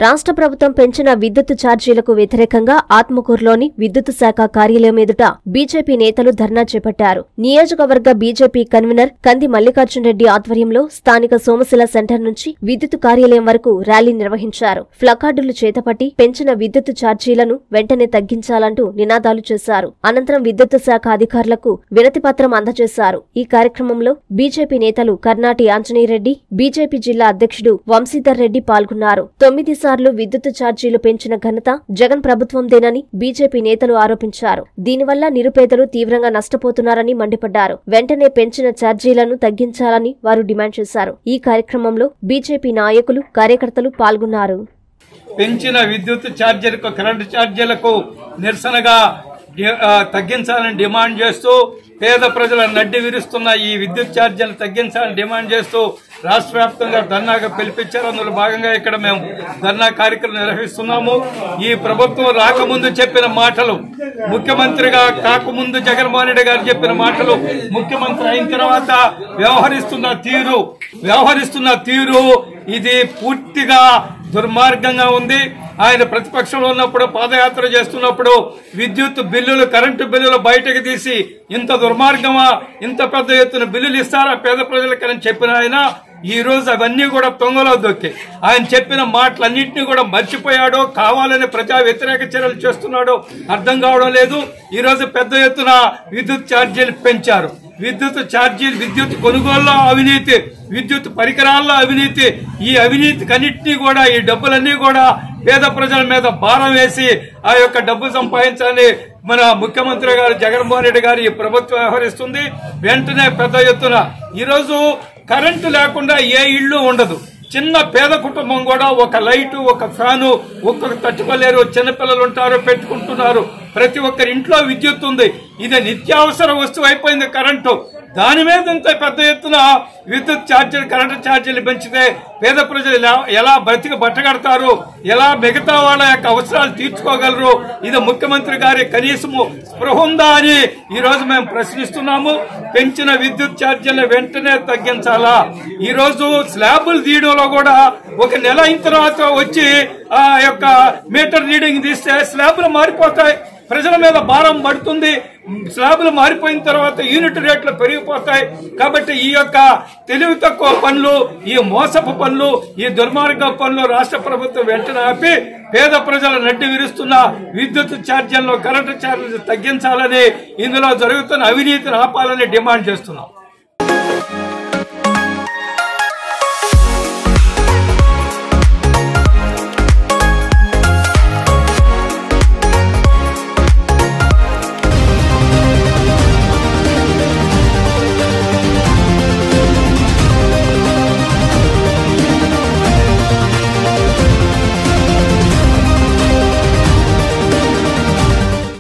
రాష్ట్ర ప్రభుత్వం పెంచిన విద్యుత్ ఛార్జీలకు వ్యతిరేకంగా ఆత్మకూరులోని విద్యుత్ శాఖ కార్యాలయం ఎదుట బీజేపీ నేతలు ధర్నా చేపట్టారు. నియోజకవర్గ బీజేపీ కన్వీనర్ కంది మల్లికార్జునరెడ్డి ఆధ్వర్యంలో స్థానిక సోమశిల సెంటర్ నుంచి విద్యుత్ కార్యాలయం వరకు ర్యాలీ నిర్వహించారు. ప్లకార్డులు చేతపట్టి పెంచిన విద్యుత్ ఛార్జీలను వెంటనే తగ్గించాలంటూ నినాదాలు చేశారు. అనంతరం విద్యుత్ శాఖ అధికారులకు వినతిపత్రం అందజేశారు. ఈ కార్యక్రమంలో బీజేపీ నేతలు కర్నాటి ఆంజనేయరెడ్డి, బీజేపీ జిల్లా అధ్యక్షుడు వంశీధర్ రెడ్డి పాల్గొన్నారు. 9 సార్లు విద్యుత్ ఛార్జీలు పెంచిన ఘనత జగన్ ప్రభుత్వందేనని బీజేపీ నేతలు ఆరోపించారు. దీనివల్ల నిరుపేదలు తీవ్రంగా నష్టపోతున్నారని మండిపడ్డారు. వెంటనే పెంచిన ఛార్జీలను తగ్గించాలని వారు డిమాండ్ చేశారు. ఈ కార్యక్రమంలో బీజేపీ నాయకులు, కార్యకర్తలు పాల్గొన్నారు. పెంచిన విద్యుత్ ఛార్జీలకు, కరెంటు ఛార్జీలకు నిరసనగా తగ్గించాలని డిమాండ్ చేస్తూ పేద ప్రజల నడ్డి విరుస్తున్న ఈ విద్యుత్ ఛార్జీలు తగ్గించాలని డిమాండ్ చేస్తూ రాష్ట్ర వ్యాప్తంగా ధర్నాగా పిలిపించారు. అందులో భాగంగా ఇక్కడ మేము ధర్నా కార్యక్రమం నిర్వహిస్తున్నాము. ఈ ప్రభుత్వం రాకముందు చెప్పిన మాటలు, ముఖ్యమంత్రిగా కాకముందు జగన్మోహన్ రెడ్డి గారు చెప్పిన మాటలు, ముఖ్యమంత్రి అయిన తర్వాత వ్యవహరిస్తున్న తీరు ఇది పూర్తిగా దుర్మార్గంగా ఉంది. ఆయన ప్రతిపక్షంలో ఉన్నప్పుడు, పాదయాత్ర చేస్తున్నప్పుడు విద్యుత్ బిల్లులు, కరెంటు బిల్లులు బయటకు తీసి ఇంత దుర్మార్గమా, ఇంత పెద్ద ఎత్తున బిల్లులు ఇస్తారా పేద ప్రజలకని చెప్పిన ఆయన ఈ రోజు అవన్నీ కూడా తొంగలో దొక్కి ఆయన చెప్పిన మాటలన్నింటినీ కూడా మర్చిపోయాడో, కావాలని ప్రజా వ్యతిరేక చర్యలు చేస్తున్నాడో అర్థం కావడం లేదు. ఈ రోజు పెద్ద ఎత్తున విద్యుత్ ఛార్జీలు పెంచారు. విద్యుత్ కొనుగోలులో అవినీతి, విద్యుత్ పరికరాల్లో అవినీతి, ఈ అవినీతికన్నింటినీ కూడా, ఈ డబ్బులన్నీ కూడా పేద ప్రజల మీద భారం వేసి ఆ యొక్క డబ్బు సంపాదించాలని మన ముఖ్యమంత్రి గారు జగన్మోహన్ రెడ్డి గారు ఈ ప్రభుత్వం వ్యవహరిస్తుంది. వెంటనే పెద్ద ఎత్తున ఈరోజు కరెంటు లేకుండా ఏ ఇల్లు ఉండదు. చిన్న పేద కుటుంబం కూడా ఒక లైటు, ఒక ఫ్యాను ఒక్కొక్క తట్టుకోలేరు. చిన్నపిల్లలు ఉంటారు, పెట్టుకుంటున్నారు. ప్రతి ఒక్కరి ఇంట్లో విద్యుత్ ఉంది. ఇది నిత్యావసర వస్తువు అయిపోయింది కరెంటు. దాని మీద ఇంత పెద్ద ఎత్తున విద్యుత్ ఛార్జీలు, కరెంటు ఛార్జీలు పెంచితే పేద ప్రజలు ఎలా బట్టగడతారు, ఎలా మిగతా వాళ్ళ యొక్క అవసరాలు తీర్చుకోగలరు? ఇది ముఖ్యమంత్రి గారి కనీసము స్పృహ ఉందా అని ఈ రోజు మేము ప్రశ్నిస్తున్నాము. పెంచిన విద్యుత్ ఛార్జీలను వెంటనే తగ్గించాలా? ఈ రోజు స్లాబులు తీయడంలో కూడా ఒక నెల అయిన తర్వాత వచ్చి ఆ యొక్క మీటర్ రీడింగ్ తీస్తే స్లాబులు మారిపోతాయి, ప్రజల మీద భారం పడుతుంది. స్లాబులు మారిపోయిన తర్వాత యూనిట్ రేట్లు పెరిగిపోతాయి. కాబట్టి ఈ యొక్క తెలివి తక్కువ పనులు, ఈ మోసపు పనులు, ఈ దుర్మార్గ పనులు రాష్ట్ర ప్రభుత్వం వెంటనే ఆపి పేద ప్రజల నడ్డి విరుస్తున్న విద్యుత్ ఛార్జీలను, కరెంటు ఛార్జీలు తగ్గించాలని, ఇందులో జరుగుతున్న అవినీతిని ఆపాలని డిమాండ్ చేస్తున్నాం.